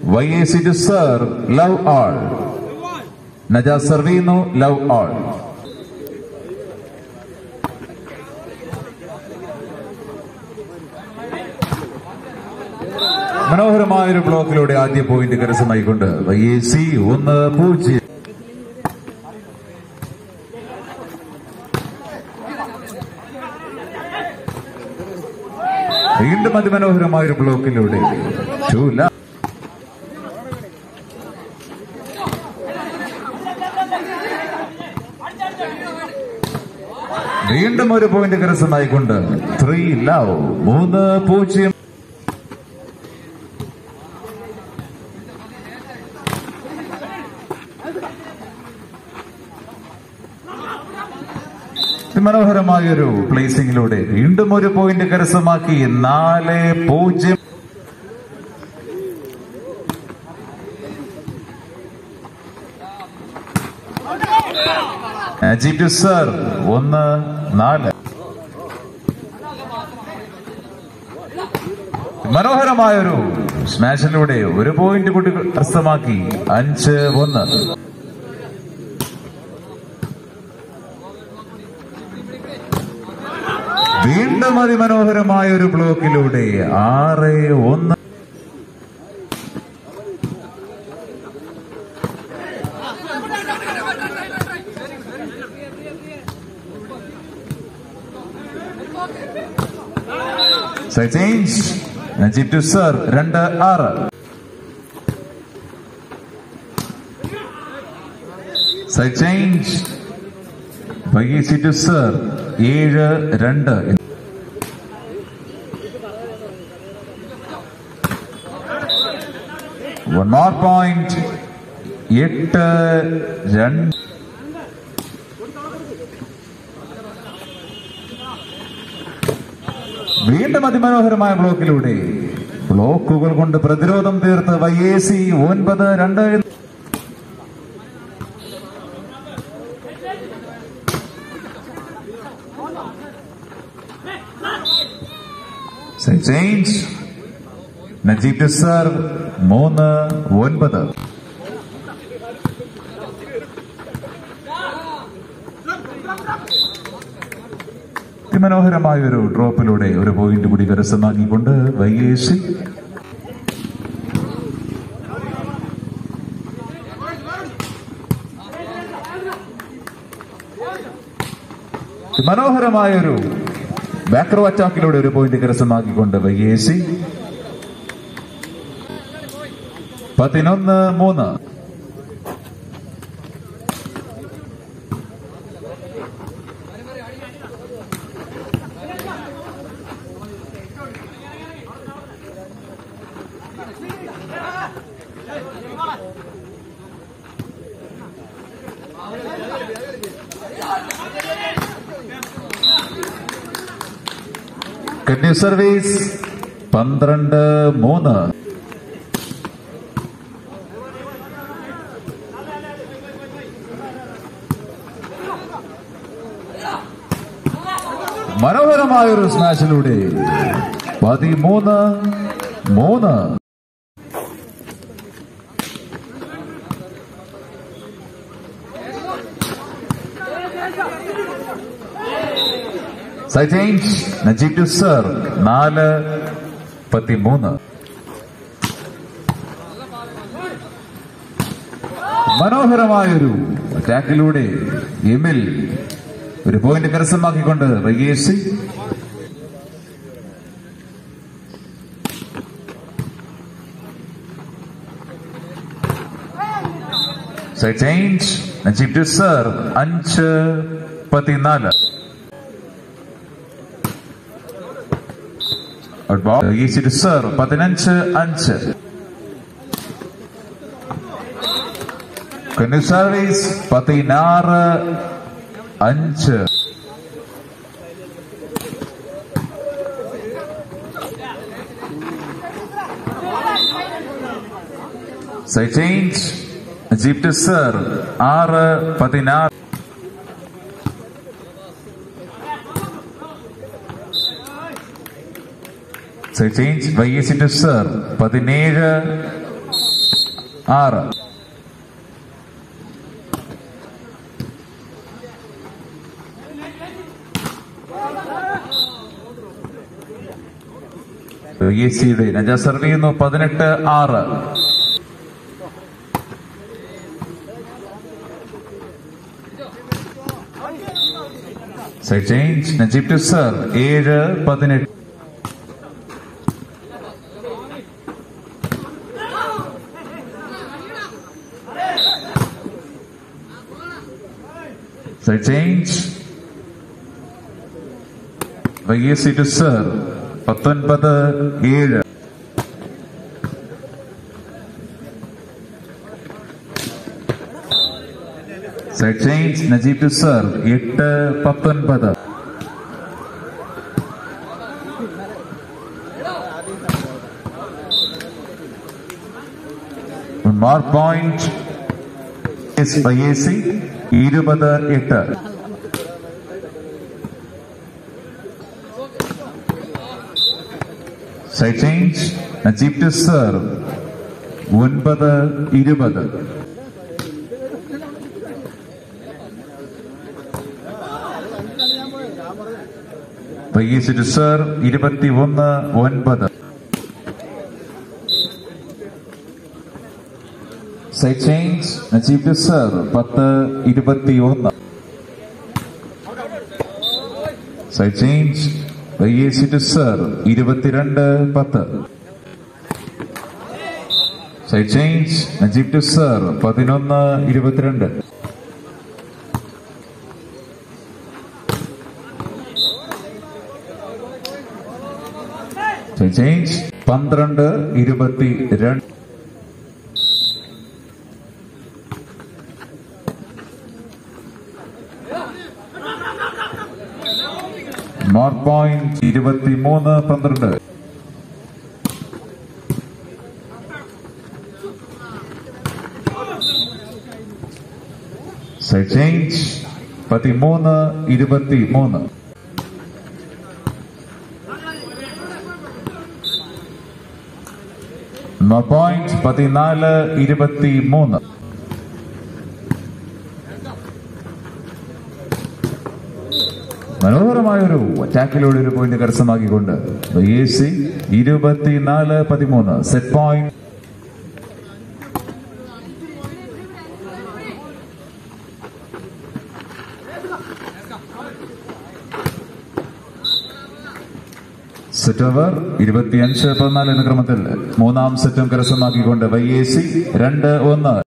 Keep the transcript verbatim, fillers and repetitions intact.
Y A C to serve, love all. Naja Servino, love all. മനോഹരമായ ഒരു ബ്ലോക്കിലൂടെ ആദ്യ പോയിന്റ് കരസ്ഥമായിക്കൊണ്ട് Y A C ഒന്ന് പൂജ്യം. വീണ്ടും അതിമനോഹരമായ ഒരു ബ്ലോക്കിലൂടെ വീണ്ടും ഒരു പോയിന്റ് കരസ്ഥമായിക്കൊണ്ട് ത്രീ ലവ് മൂന്ന് പൂജ്യം. മനോഹരമായൊരു പ്ലേസിംഗിലൂടെ വീണ്ടും ഒരു പോയിന്റ് കരസ്ഥമാക്കി നാല് പൂജ്യം. Najeeb to serve ഒന്ന് നാല്. മനോഹരമായൊരു സ്മാഷിലൂടെ ഒരു പോയിന്റ് കൂടി കരസ്ഥമാക്കി അഞ്ച് ഒന്ന്. വീണ്ടും അതിമനോഹരമായ ഒരു ബ്ലോക്കിലൂടെ ആറ് ഒന്ന്. ചേഞ്ച്. Najeeb to serve രണ്ട് ആറ്. Change. Y A C to serve ഏഴ് രണ്ട്. One more point. എട്ട് രണ്ട്. വീണ്ടും അതിമനോഹരമായ ബ്ലോക്കിലൂടെ ബ്ലോക്കുകൾ കൊണ്ട് പ്രതിരോധം തീർത്ത് Y A C ഒൻപത് രണ്ട്. ചേഞ്ച്. Najeeb to serve മൂന്ന് ഒൻപത്. മനോഹരമായ ഒരു ഡ്രോപ്പിലൂടെ ഒരു പോയിന്റ് കൂടി കരസ്ഥമാക്കിക്കൊണ്ട് Y A C മനോഹരമായൊരു ബാക്ക്രോ അറ്റാക്കിലൂടെ ഒരു പോയിന്റ് കരസ്ഥമാക്കിക്കൊണ്ട് Y A C പതിനൊന്ന് മൂന്ന്. കന്യൂ സർവീസ് പന്ത്രണ്ട് മൂന്ന്. മനോഹരമായൊരു സ്മാഷിലൂടെ പതിമൂന്ന് മൂന്ന്. ചേഞ്ച്. Najeeb to serve നാല് പതിമൂന്ന്. മനോഹരമായൊരു അറ്റാക്കിലൂടെ എമിൽ ഒരു പോയിന്റ് കരസ്ഥമാക്കിക്കൊണ്ട് Y A C change. Najeeb to serve അഞ്ച് പതിനാല്. Y A C to serve പതിനഞ്ച് അഞ്ച്. കന്യൂ സർവീസ് പതിനാറ് അഞ്ച്. ചേഞ്ച്. Najeeb to serve ആറ് പതിനാറ്. Change. Y A C to serve പതിനേഴ് ആറ്. എ സിയുടെ നജ സർവ് ചെയ്യുന്നു. പതിനെട്ട് ആറ്. Side change. Najeeb to serve. ഏഴ് പതിനെട്ട്. Side change. Y A C to serve. പത്തൊൻപത് ഏഴ്. Side change. Najeeb to serve. എട്ട് പത്തൊൻപത്. Mark point Y A C. ഇരുപത് എട്ട്. Side change. Najeeb to serve. ഒൻപത് ഇരുപത്. Y A C to serve. ഇരുപത്തി ഒന്ന് ഒൻപത്. Side change. Najeeb to serve. പത്ത് ഇരുപത്തി ഒന്ന്. Side change. Y A C to serve. ഇരുപത്തിരണ്ട് പത്ത്. Side change. Najeeb to serve. പതിനൊന്ന് ഇരുപത്തിരണ്ട്. Side change. പന്ത്രണ്ട് ഇരുപത്തി രണ്ട്. മാർക്ക് പോയിന്റ് ഇരുപത്തി മൂന്ന് പന്ത്രണ്ട്. Side change. പതിമൂന്ന് ഇരുപത്തി മൂന്ന്. മാർക്ക് പോയിന്റ് പതിനാല് ഇരുപത്തി മൂന്ന്. മനോഹരമായൊരു അറ്റാക്കിലൂടെ ഒരു പോയിന്റ് കരസ്ഥമാക്കിക്കൊണ്ട് എ സി ഇരുപത്തിനാല് പതിമൂന്ന്. Set point. Set over. ഇരുപത്തിയഞ്ച് പതിനാല് എന്ന ക്രമത്തിൽ മൂന്നാം സെറ്റും കരസ്ഥമാക്കിക്കൊണ്ട് വൈ എ സി രണ്ട് ഒന്ന്.